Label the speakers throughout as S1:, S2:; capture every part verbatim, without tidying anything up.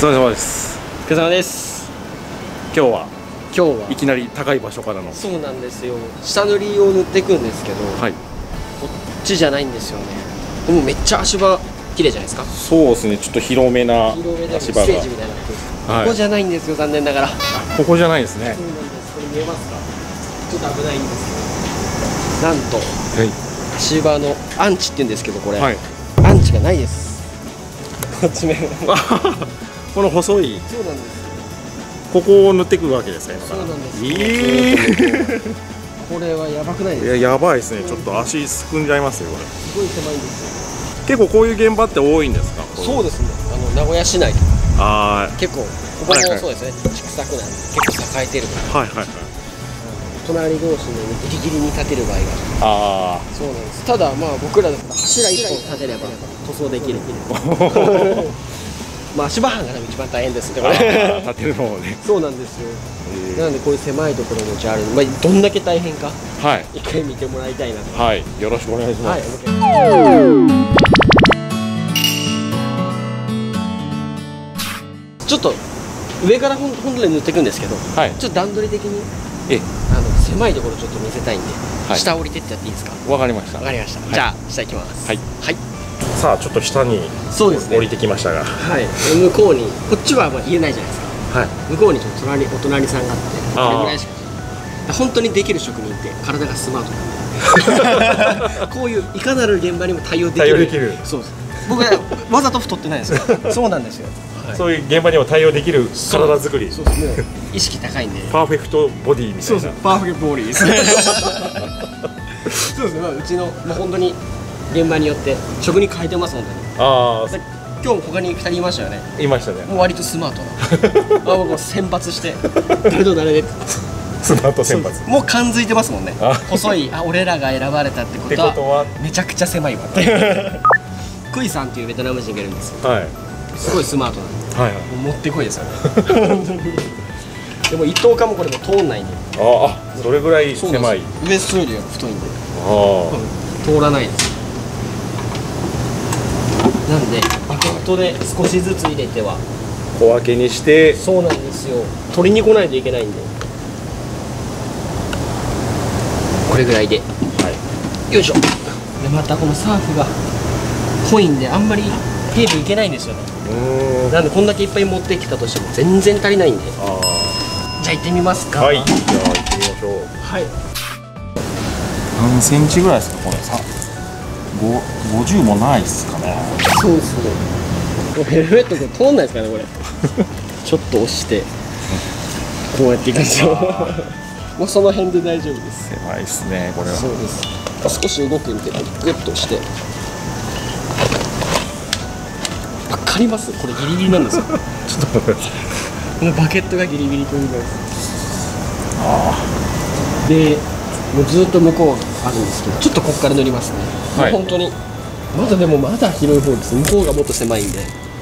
S1: れ様です。
S2: お疲れ様です。
S1: 今日は
S2: 今日はい
S1: きなり高い場所からの。
S2: そうなんですよ。下塗りを塗っていくんですけど、
S1: はい、
S2: こっちじゃないんですよね。でもめっちゃ足場綺麗じゃないですか。
S1: そうですね、ちょっと広めな足場が、
S2: ステージみたいなって、はい、ここじゃないんですよ、残念ながら。
S1: ここじゃないですね。
S2: そうなんです。これ見えますか。ちょっと危ないんですけど、なんと、はい、足場のアンチって言うんですけど、これ、はい、アンチがないです。こっち面
S1: この細い、
S2: そうなんです。
S1: ここを塗っていくわけですね。
S2: そうなんです。
S1: えー、
S2: これはやばくないですか。
S1: いや、やばいですね。ちょっと足すくんじゃいますよ、これ。
S2: すごい狭いんですよ。
S1: 結構こういう現場って多いんですか。
S2: そうですね。あの名古屋市内とか。ああ。結構ここもそうですね。畜産区なんで結構栄えてるとか。はいはいはい。隣同士のギリギリに立てる場合が。ああ。そうなんです。ただまあ僕らだったら柱一本立てれば塗装できる。まあ足場班が一番大変ですってこれ。
S1: 立てるのもね。
S2: そうなんですよ。なのでこういう狭いところもじゃある、まあどんだけ大変か。はい。一回見てもらいたいなと。
S1: はい。よろしくお願いします。
S2: ちょっと上から本当に塗っていくんですけど、はい、ちょっと段取り的にえあの狭いところちょっと見せたいんで、はい、下降りてってやっていいですか。
S1: わかりました。
S2: わかりました。はい、じゃあ下行きます。はい。はい。
S1: さあちょっと下にそうですね降りてきましたが、はい。
S2: 向こうにこっちはまあ言えないじゃないですか。はい。向こうにちょっと隣お隣さんがあってこれぐらいしか。本当にできる職人って体がスマートなんでこういういかなる現場にも対応できる。対応できる。そうです。僕はわざと太ってないですよ。そうなんですよ。
S1: そういう現場にも対応できる体作り。
S2: そうですね。意識高いんで。
S1: パーフェクトボディみたいな。
S2: そうです。パーフェクトボディですね。そうですね。まあうちのまあ本当に現場によって職人変えてます本当に。ああ。今日他にふたりいましたよね。
S1: いましたね。
S2: もう割とスマートな。あ僕も選抜して誰と誰で。
S1: スマート選抜。
S2: もう感づいてますもんね。細いあ俺らが選ばれたってことはめちゃくちゃ狭いわ。クイさんっていうベトナム人がいるんですよ。はい。すごいスマートなんで。はい。もう持ってこいですよね。でも一等間もこれも通んないんで。ああ、それぐらい狭い。ウエストよりは太いんで。ああ。通らないです。なんでバケットで少しずつ入れては
S1: 小分けにして。
S2: そうなんですよ。取りに来ないといけないんで。これぐらいで。はい。よいしょ。でまたこのサーフが濃いんであんまりテープいけないんですよね。なんでこんだけいっぱい持ってきたとしても全然足りないんで。あじゃあ行ってみますか。はい。じゃあ行ってみましょう。はい。
S1: 何センチぐらいですかこれさ。ごじゅうもないですかね。
S2: そうですね。ヘルメットこれ通んないですかねこれ。ちょっと押してこうやっていくんですよ。もうその辺で大丈夫です。
S1: 狭いですねこれは。
S2: そうです。少し動くんでグッとして。わかります？これギリギリなんですよ。ちょっと待ってください。このバケットがギリギリというかです。ああ。で、もうずっと向こうあるんですけど、ちょっとここから塗りますね。はい、もう本当にまだでもまだ広い方です。向こうがもっと狭いんで。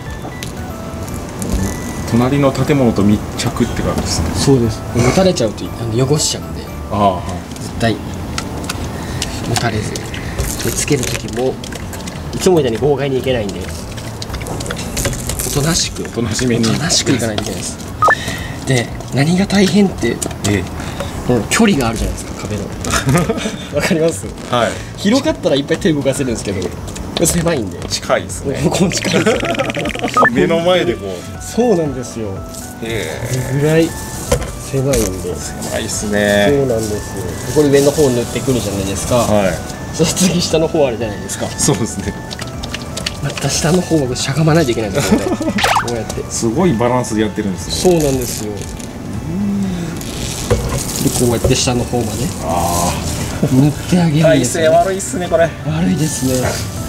S1: 隣の建物と密着って感じですね。
S2: そうです。持たれちゃうとあの汚しちゃうんで。ああ、はい。絶対持たれず。でつける時もいつもみたいに妨害にいけないんで。おとなしくおとなしめにおとなしくいかないといけないです。で何が大変って、ええ、この距離があるじゃないですか壁の。わかります？はい。広かったらいっぱい手動かせるんですけど狭いんで。近いですね。ここ近いです。
S1: 目の前でこう。
S2: そうなんですよ。ええ。ぐらい狭いんで。
S1: 狭いですね。
S2: そうなんですよ。これ上の方塗ってくるじゃないですか。はい。そして次下の方あるじゃないですか。そうですね。また下の方をしゃがまないといけないんですよね。こうやって
S1: すごいバランスでやってるんです
S2: ね。そうなんですよ。でこうやって下の方まで塗ってあげるんですよ、ね。
S1: 体勢悪いっすねこれ。
S2: 悪いですね。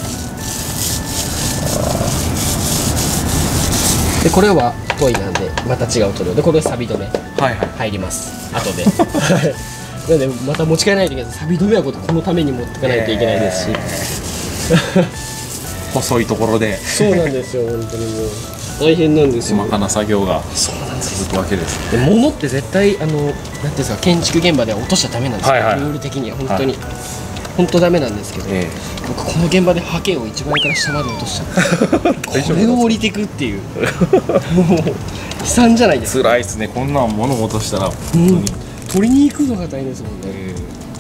S2: でこれは太いなんでまた違う塗料でこれサビ止め入ります。後で。なのでまた持ち帰らないといけないです。サビ止めはこのために持っていかないといけないですし。
S1: 細いところで。
S2: そうなんですよ本当にもう大変なんですよ。
S1: 細かな作業が続くわけです。
S2: で物って絶対あのなんていうんですか建築現場では落としちゃダメなんですよ。ルール的には本当に。 本当ダメなんですけど、
S1: え
S2: 僕この現場でハケをいちばんから下まで落としちゃったこれを降りてくっていうもう悲惨じゃないですか。
S1: 辛いっすね、こんなん物落としたら本当
S2: うん、
S1: に、
S2: 取りに行くのが大変ですもんね。
S1: え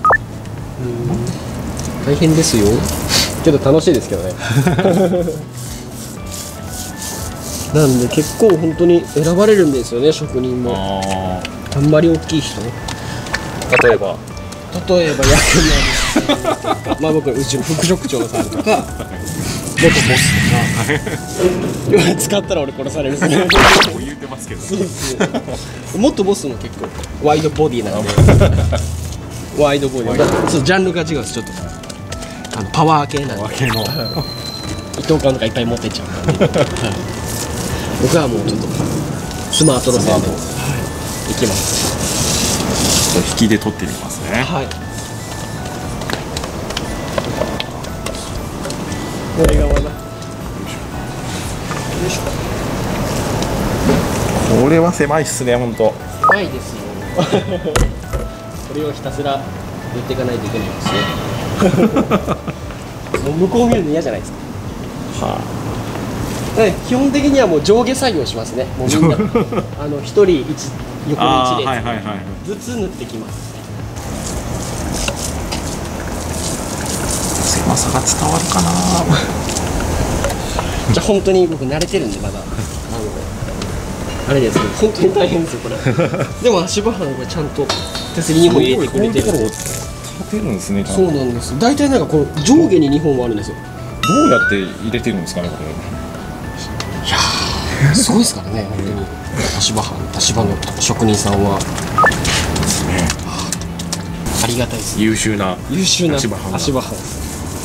S2: うん、大変ですよ。けど楽しいですけどねなんで結構本当に選ばれるんですよね、職人も。
S1: あ
S2: あんまり大きい人、
S1: 例えば
S2: 例えば役人とかまあ僕うちの副職長さんとか元ボスとか使ったら俺殺されるんですね
S1: 言ってますけど、
S2: そうです元ボスも結構ワイドボディなんでワイドボディだそうジャンルが違うんです。ちょっとあのパワー系なんで
S1: わけの
S2: 伊藤館とかいっぱい持ってっちゃうから、ね、僕はもうちょっとスマート路線で、はい、行きます。
S1: 引きで取ってみますね。
S2: はい。笑顔だ。よいしょ。
S1: これは狭いっすね、本当。
S2: 狭いですよ。これをひたすら塗っていかないといけないですね。もう向こう見るの嫌じゃないですか。
S1: は
S2: で基本的にはもう上下作業しますね。もうみんなあの一人一横に一列、
S1: はいはいはい、
S2: ずつ塗ってきます。
S1: 狭さが伝わるかな
S2: じゃあ本当に僕慣れてるんでまだあのあれですけど本当に大変ですよこれでも足場肌これちゃんと手すりにほん入れてくれてるんで
S1: 立てるんですね。
S2: そうなんです。大体なんかこの上下ににほんはあるんですよ。
S1: どうやって入れてるんですかね、これ。
S2: いやーすごいですからね本当に足場班足場の職人さんは
S1: ですね。
S2: ありがたいです。
S1: 優秀な
S2: 優秀な
S1: 足場班が
S2: 足場班です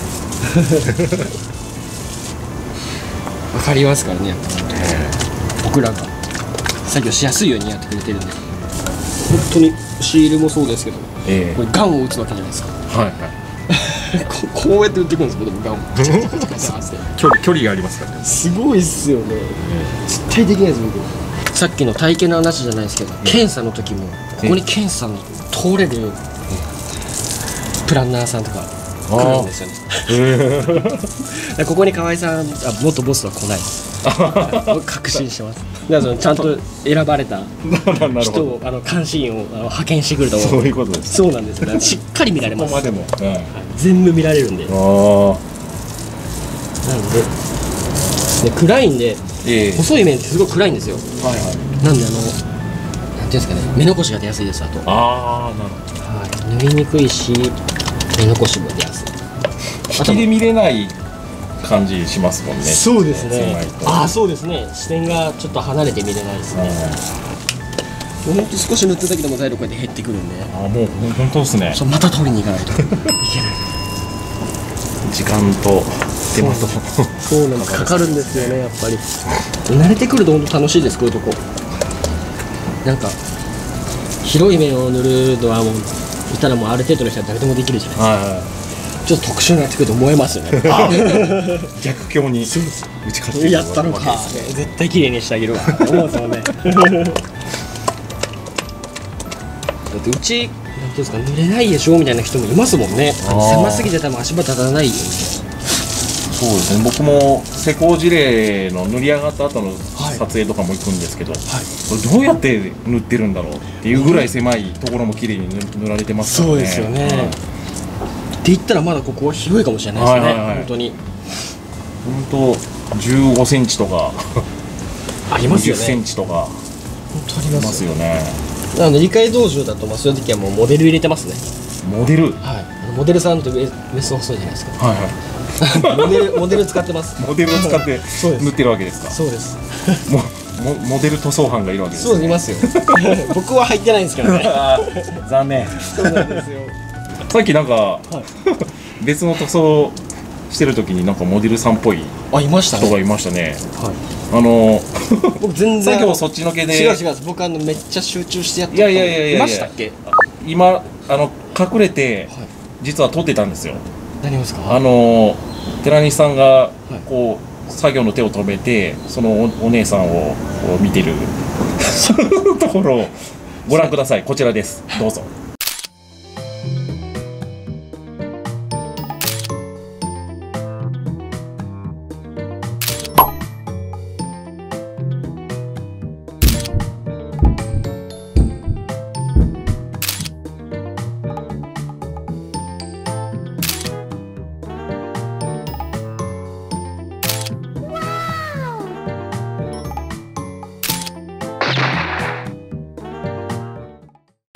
S2: わかりますからね、やっぱ僕らが作業しやすいようにやってくれてるんで、本当にシールもそうですけど、
S1: ええ
S2: これガンを打つわけじゃないですか。
S1: はいはい
S2: ここうやって打っていくんですけどガンを
S1: 距離距離がありますからね。
S2: すごいっすよね。絶対できないです僕。さっきの体験の話じゃないですけど、検査の時もここに検査の通れるプランナーさんとか来るんですよね。ここに河合さん、あ元ボスは来ないです。僕確信してます。だからちゃんと選ばれた人をあの監視員をあの派遣してくると。
S1: そういうことです。
S2: そうなんですよ。しっかり見られます。
S1: ここまでも、うん
S2: 全部見られるんで。なので、で暗いんで、
S1: ええ
S2: 細い面ってすごい暗いんですよ。
S1: はいはい。
S2: なんであのなんていうんですかね、目残しが出やすいです。あと、
S1: ああ、なるほど。
S2: はい、塗りにくいし目残しも出やすい。
S1: 引きで見れない感じしますもんね。
S2: そうですね
S1: 狭い。と
S2: ああそうですね。視線がちょっと離れて見れないですね。ほんと少し塗っただけでも材料こうやって減ってくるんで。
S1: ああ、もう本当ですね。
S2: そうまた取りに行かないといけない。
S1: 時間と手間と
S2: そうなんです。かかるんですよねやっぱり。慣れてくると本当楽しいですこういうとこ。なんか広い面を塗るのはもういたらもうある程度の人は誰でもできるじゃないですか。
S1: はいはい。
S2: ちょっと特殊になってくると思えますよね。
S1: 逆境に打ち勝って
S2: やったのか、絶対綺麗にしてあげるわって思うんですよね。だってうちなんていうんですか、塗れないでしょみたいな人もいますもんね。狭すぎて多分足場立たないよ。
S1: そうですね。僕も施工事例の塗り上がった後の撮影とかも行くんですけど、はい、これどうやって塗ってるんだろうっていうぐらい狭いところも綺麗に塗られてますからね。
S2: そうですよね。はい、って言ったらまだここは広いかもしれないですね。はいはいはい、本当に
S1: 本当じゅうごセンチとか
S2: ありますよね。
S1: にじゅっセンチとか
S2: 本当あります
S1: よね。
S2: なので理解道場だとまあそういう時はもうモデル入れてますね。
S1: モデル、
S2: はい、モデルさんとウエスト細いじゃないですか。
S1: はいはい
S2: モデルモデル使ってます。
S1: モデルを使って塗ってるわけですか。
S2: そうです。
S1: もモモデル塗装班がいるわけですね。
S2: そういますよ。僕は入ってないんですけどね。
S1: 残念。
S2: そうなんですよ。
S1: さっきなんか、
S2: はい、
S1: 別の塗装してる時になんかモデルさんっぽい
S2: あいましたね。
S1: 人がいましたね。
S2: はい、
S1: あの
S2: 僕全然
S1: 作業そっちのけで。
S2: 違う違う。僕あのめっちゃ集中してやって
S1: いやいやいやいやいや
S2: いましたっけ。
S1: 今あの隠れて、
S2: はい、
S1: 実は撮ってたんですよ。
S2: 何ですか。
S1: あの寺西さんがこう、はい、作業の手を止めてその お, お姉さんをこう見てるところをご覧ください。こちらです。どうぞ。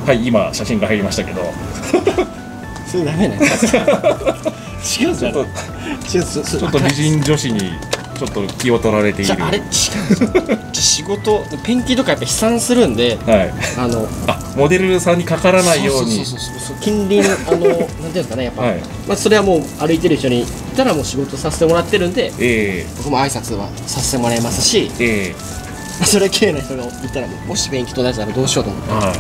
S1: はい今写真が入りましたけど
S2: それダメなんですか違うじゃん違うちょ
S1: っと美人女子にちょっと気を取られている。
S2: あれ違う仕事ペンキとかやっぱ飛散するんで、はい、あの
S1: あモデルさんにかからないように
S2: 近隣あのなんていうんですかねやっぱ、はい、まあそれはもう歩いてる人にいたらもう仕事させてもらってるんで、えー、僕も挨拶はさせてもらいますし、えー、それ綺麗な人がいたらもしペンキと同じならどうしようと思って、はい、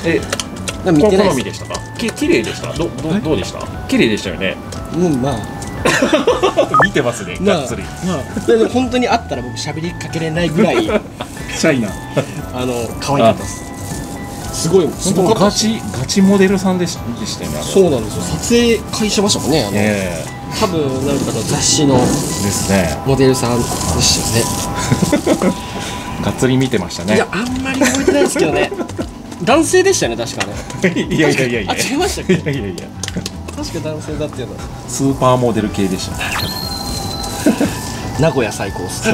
S2: え
S1: 見てないです。好みでしたか？き綺麗でした。どどどうでした？綺麗でしたよね。
S2: うんまあ。
S1: 見てますね、がっつり。
S2: まあ、でも本当にあったら僕喋りかけれないぐらいシ
S1: ャイな
S2: あの可愛かったです。すごい
S1: すごいガチガチモデルさんでしたよね。
S2: そうなんですよ。撮影会してましたもんね。あの、えー、多分なんかの雑誌の
S1: ですね
S2: モデルさんでしたよね。
S1: がっつり見てましたね。
S2: いやあんまり覚えてないですけどね。男性でしたよね確かね。
S1: いやいやいやいや。
S2: あ違いましたっけ？
S1: いやいやいや。
S2: 確か男性だっていうの
S1: スーパーモデル系でした
S2: 名古屋最高っす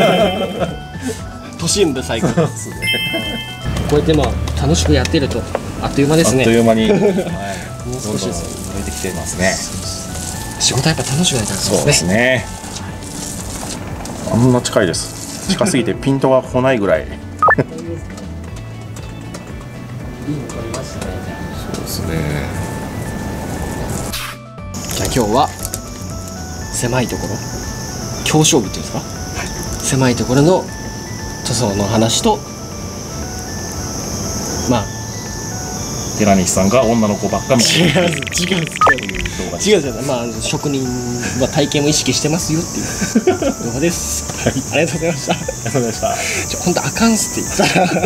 S2: 都心部最高です、ね、こうやってまあ楽しくやってるとあっという間ですね。
S1: あっという間に、はい、もう
S2: 少しです
S1: 増えてきてますね。
S2: 仕事はやっぱ楽しくなりたいですね。
S1: そうですね。あんな近いです。近すぎてピントが来ないぐらいいいの撮りましたね。そうですね。
S2: じゃあ今日は狭いところ狭小部っていうんですか、はい、狭いところの塗装の話とまあ
S1: 寺西さんが女の子ばっか見てる
S2: 違う違う違う違う違うまあ職人は体験を意識してますよっていう動画です、はい、ありがとうございました。あり
S1: がとうございました。
S2: ちょ本当あかんっすって言ったら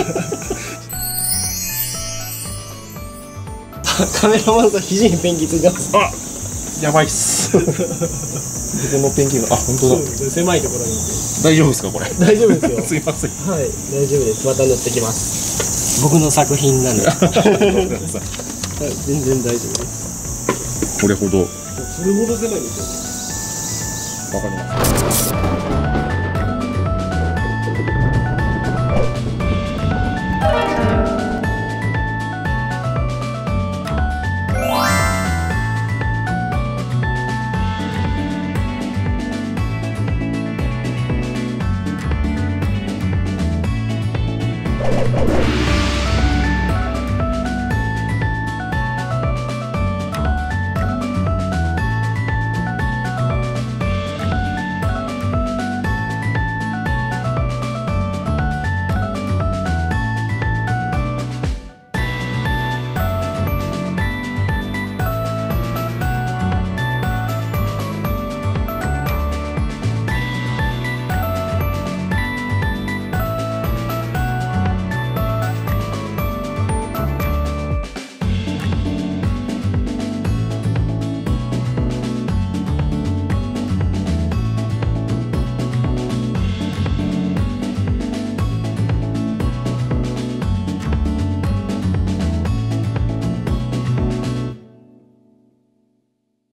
S2: カメラマンさん肘にペンキついてます。
S1: あやばいっす。僕のペンキが、あ、本当だ。
S2: 狭いところに。
S1: 大丈夫ですか、これ。
S2: 大丈夫ですよ。
S1: すいません。
S2: はい、大丈夫です。また塗ってきます。僕の作品なんで。全然大丈夫です。
S1: これほど。
S2: それほど狭いですよ。
S1: わかります。